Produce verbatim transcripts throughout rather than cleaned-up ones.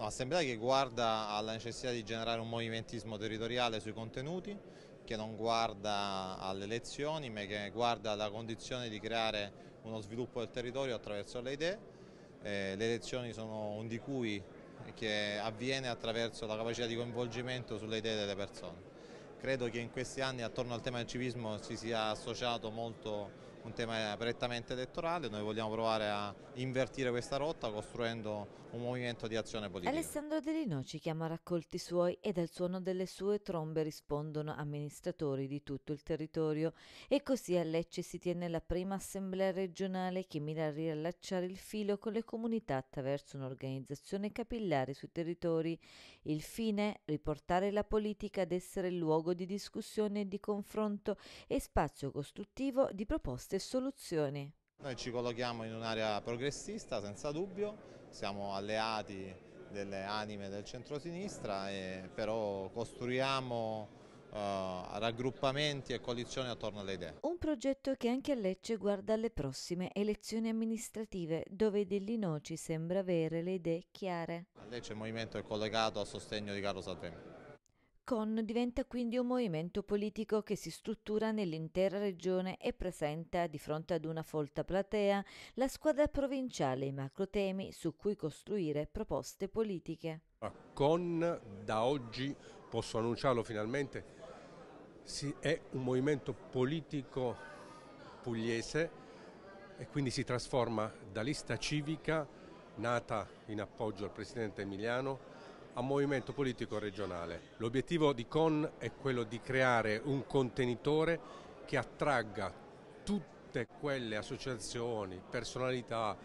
Un'assemblea che guarda alla necessità di generare un movimentismo territoriale sui contenuti, che non guarda alle elezioni, ma che guarda alla condizione di creare uno sviluppo del territorio attraverso le idee. Eh, le elezioni sono un di cui che avviene attraverso la capacità di coinvolgimento sulle idee delle persone. Credo che in questi anni attorno al tema del civismo si sia associato molto un tema prettamente elettorale. Noi vogliamo provare a invertire questa rotta costruendo un movimento di azione politica. Alessandro De Linoci chiama a raccolti suoi e dal suono delle sue trombe rispondono amministratori di tutto il territorio e così a Lecce si tiene la prima assemblea regionale che mira a riallacciare il filo con le comunità attraverso un'organizzazione capillare sui territori. Il fine? Riportare la politica ad essere luogo di discussione e di confronto e spazio costruttivo di proposte e soluzioni. Noi ci collochiamo in un'area progressista senza dubbio, siamo alleati delle anime del centrosinistra, e però costruiamo eh, raggruppamenti e coalizioni attorno alle idee. Un progetto che anche a Lecce guarda alle prossime elezioni amministrative, dove De Linoci sembra avere le idee chiare. A Lecce il movimento è collegato a sostegno di Carlo Salvemini. Con diventa quindi un movimento politico che si struttura nell'intera regione e presenta di fronte ad una folta platea la squadra provinciale e i macrotemi su cui costruire proposte politiche. Con, da oggi, posso annunciarlo finalmente, si, è un movimento politico pugliese e quindi si trasforma da lista civica, nata in appoggio al presidente Emiliano, a movimento politico regionale. L'obiettivo di Con è quello di creare un contenitore che attragga tutte quelle associazioni, personalità,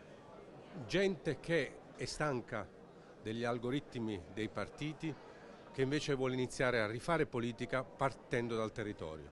gente che è stanca degli algoritmi dei partiti, che invece vuole iniziare a rifare politica partendo dal territorio.